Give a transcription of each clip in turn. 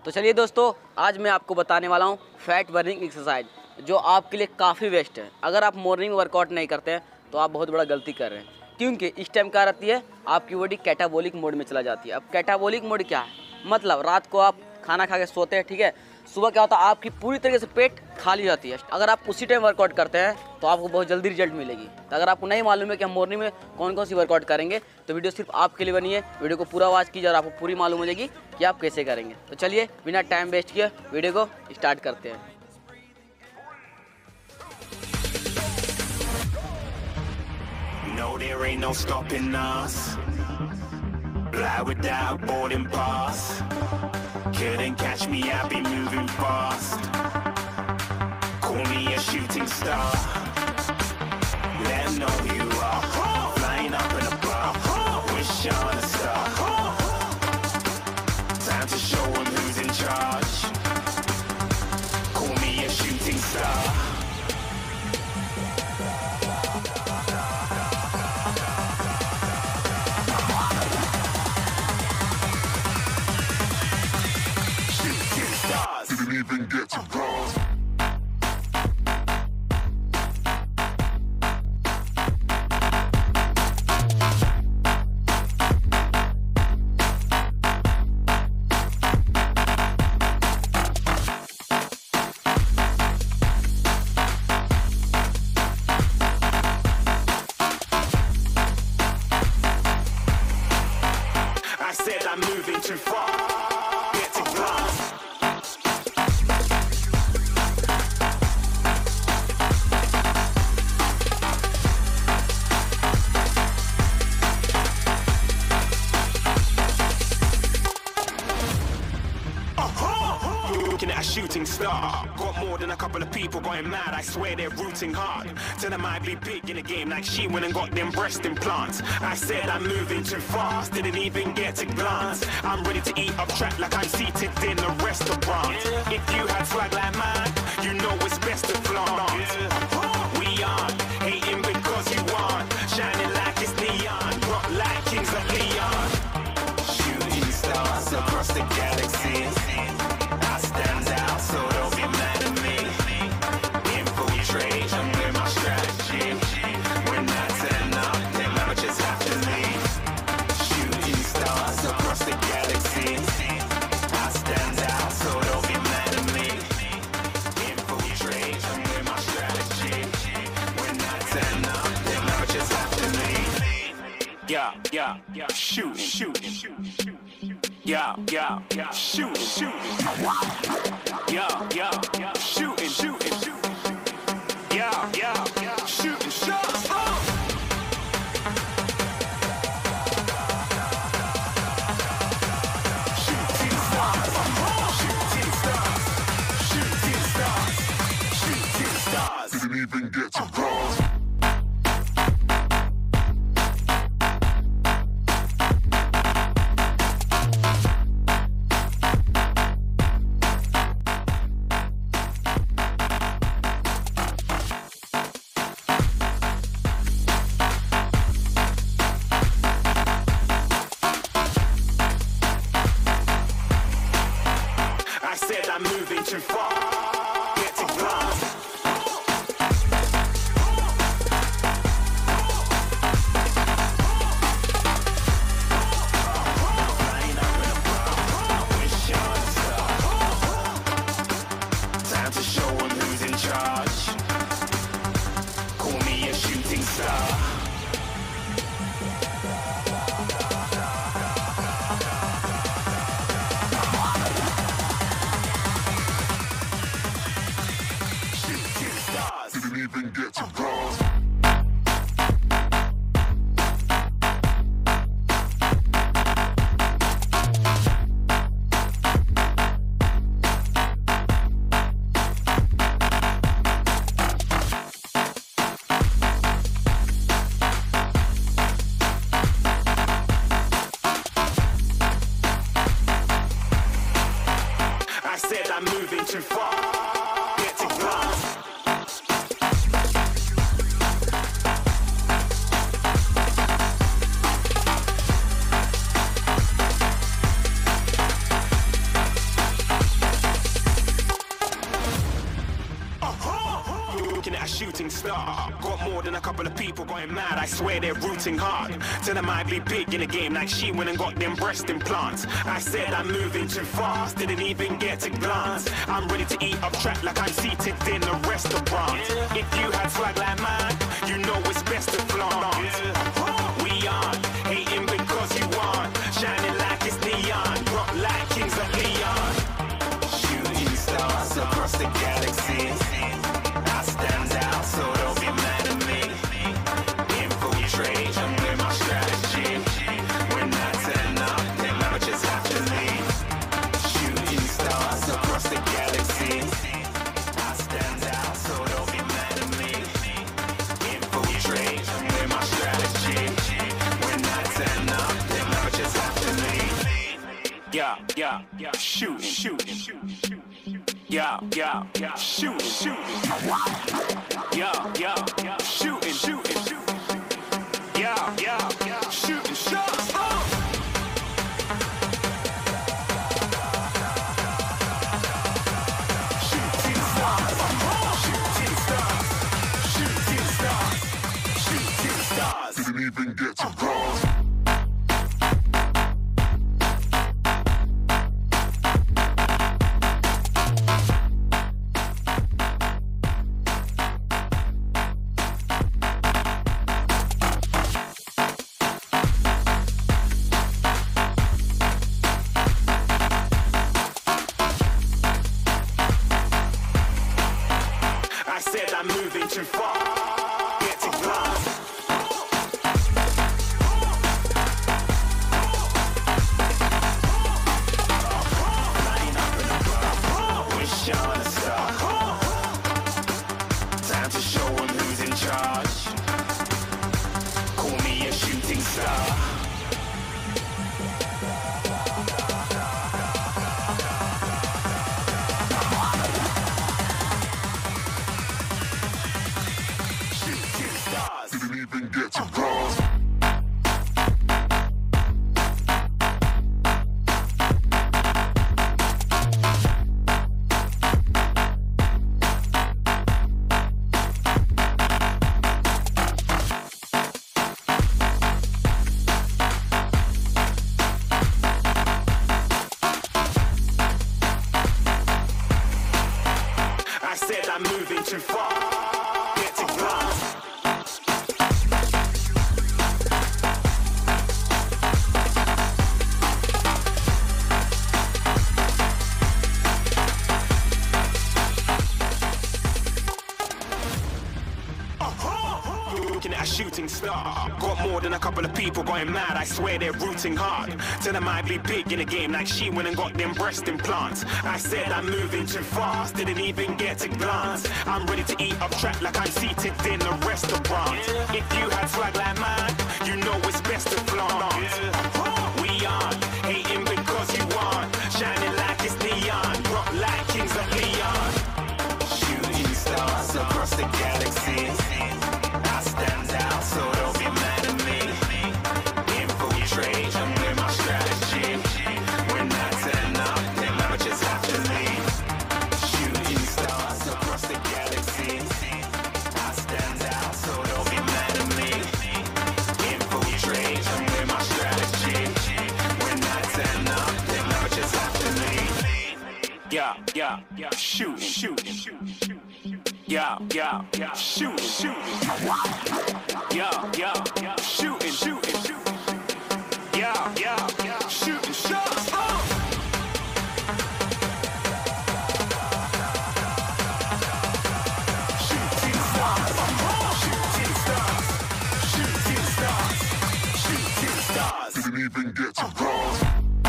तो चलिए दोस्तों, आज मैं आपको बताने वाला हूँ फैट बर्निंग एक्सरसाइज, जो आपके लिए काफ़ी बेस्ट है। अगर आप मॉर्निंग वर्कआउट नहीं करते हैं तो आप बहुत बड़ा गलती कर रहे हैं, क्योंकि इस टाइम क्या रहती है, आपकी बॉडी कैटाबॉलिक मोड में चला जाती है। अब कैटाबॉलिक मोड क्या है, मतलब रात को आप खाना खा के सोते हैं, ठीक है, सुबह क्या होता है, आपकी पूरी तरीके से पेट खाली रहती है। अगर आप उसी टाइम वर्कआउट करते हैं तो आपको बहुत जल्दी रिजल्ट मिलेगी। तो अगर आपको नहीं मालूम है कि हम मॉर्निंग में कौन कौन सी वर्कआउट करेंगे, तो वीडियो सिर्फ आपके लिए बनी है। वीडियो को पूरा वॉच कीजिए और आपको पूरी मालूम हो जाएगी कि आप कैसे करेंगे। तो चलिए बिना टाइम वेस्ट किए वीडियो को स्टार्ट करते हैं। No, there ain't no stopping us. Fly without boarding pass. Couldn't catch me, I'll be moving fast. Call me a shooting star. Let 'em know who you are. Flying up in a bar. Wish on a star. Time to show 'em who's in charge. Call me a shooting star. Didn't even get to bronze. I said I'm moving too far. Get to bronze. Looking at a shooting star. Got more than a couple of people going mad. I swear they're rooting hard. Tell them I'd be big in the game like she went and got them breast implants. I said I'm moving too fast, didn't even get to glance. I'm ready to eat up track like I'm seated in a restaurant. If you had swag like mine, you know it's best to flaunt. We aren't hating because you aren't shining like it's neon. Rock like kings of Leon. Shooting stars across the galaxy. I stand out, so don't be mad at me. Infiltrate, I'm with my strategy. When I turn up, then I just have to leave. Shooting stars across the galaxy. I stand out, so don't be mad at me. Infiltrate, I'm with my strategy. When I turn up, then I just have to leave. Yeah, shooting. Yeah, shooting. Yeah, shooting. Yeah, shooting shots. Shooting stars. Didn't even get to bronze. I said I'm moving too far. Get to glance. Flying up in a bar. Wish on a star. Time to show 'em who's in charge. Call me a shooting star. Didn't even get to bronze. I said I'm moving too far. Get to glance. shooting star. Got more than a couple of people going mad, I swear they're rooting hard. Tell them I'd be big in the game like she went and got them breast implants. I said I'm moving too fast, didn't even get a glance. I'm ready to eat up track like I'm seated in a restaurant. If you had swag like mine, you know it's best to flaunt. We aren't hating because you aren't shining like it's neon, rock like kings of Leon. Shooting stars across the galaxy, I stand out, so don't be mad at me. Infiltrate, I'm with my strategy. When I turn up, then amateurs have to leave. Shooting stars across the galaxy, I stand out, so don't be mad at me. Infiltrate, I'm with my strategy. When I turn up, then amateurs have to leave. Yeah, shooting. Yeah, shooting. Yeah, shooting. Yeah, shooting shots. Shooting stars. Didn't even get to bronze. I said I'm moving too far. Get to glass. Lining up in a club. Wish on a star. Time to show 'em who's in charge. Call me a shooting star. Didn't even get to bronze. I said I'm moving too far. Get to glass. Looking at a shooting star. Got more than a couple of people going mad, I swear they're rooting hard. Tell them I'd be big in the game like she went and got them breast implants. I said I'm moving too fast, didn't even get a glance. I'm ready to eat up track like I'm seated in a restaurant. If you had swag like mine, you know it's best to flaunt. We aren't hating because you aren't shining like it's neon, rock like kings of Leon. Shooting stars across the galaxy, I stand out, so don't be mad at me. Infiltrate, I'm with my strategy. When I turn up, then amateurs have to leave. Shooting stars across the galaxy, I stand out, so don't be mad at me. Infiltrate, I'm with my strategy. When I turn up, then amateurs have to leave. Yeah, shooting. Yeah, shooting. Yeah, shooting. Yeah, shooting shots. Shooting stars. Didn't even get to bronze.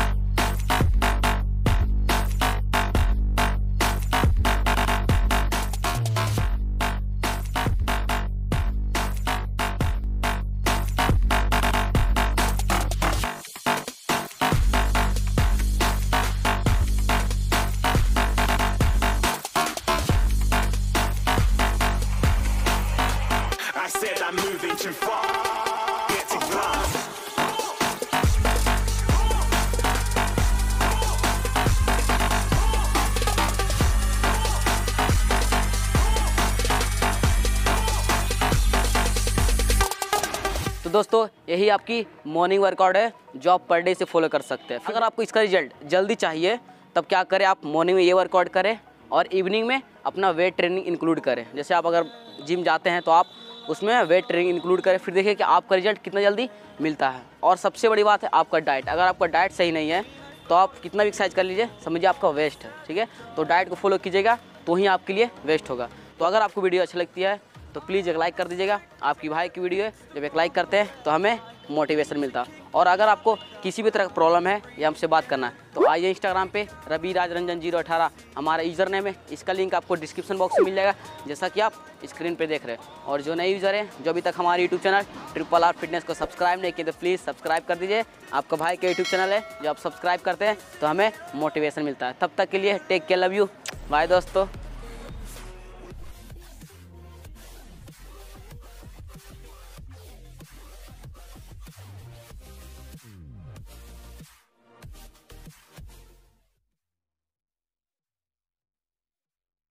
I said I'm moving too far. Get to glass. तो दोस्तों यही आपकी morning workout है जो आप per day से follow कर सकते हैं। अगर आपको इसका रिजल्ट जल्दी चाहिए तब क्या करें, आप मॉर्निंग में ये वर्कआउट करें और इवनिंग में अपना वेट ट्रेनिंग इंक्लूड करें। जैसे आप अगर जिम जाते हैं तो आप उसमें वेट ट्रेनिंग इंक्लूड करें, फिर देखिए कि आपका रिजल्ट कितना जल्दी मिलता है। और सबसे बड़ी बात है आपका डाइट। अगर आपका डाइट सही नहीं है तो आप कितना भी एक्सरसाइज कर लीजिए, समझिए आपका वेस्ट है। ठीक है, तो डाइट को फॉलो कीजिएगा तो ही आपके लिए वेस्ट होगा। तो अगर आपको वीडियो अच्छी लगती है तो प्लीज़ एक लाइक कर दीजिएगा। आपकी भाई की वीडियो है, जब एक लाइक करते हैं तो हमें मोटिवेशन मिलता है। और अगर आपको किसी भी तरह का प्रॉब्लम है या हमसे बात करना है तो आइए इंस्टाग्राम पे रविराजरंजन 018 हमारा यूज़र नेम है। इसका लिंक आपको डिस्क्रिप्शन बॉक्स में मिल जाएगा, जैसा कि आप स्क्रीन पे देख रहे हैं। और जो नए यूज़र हैं, जो अभी तक हमारे यूट्यूब चैनल RRR फिटनेस को सब्सक्राइब नहीं किए तो प्लीज़ सब्सक्राइब कर दीजिए। आपका भाई का यूट्यूब चैनल है, जो आप सब्सक्राइब करते हैं तो हमें मोटिवेशन मिलता है। तब तक के लिए take care, love you, bye दोस्तों।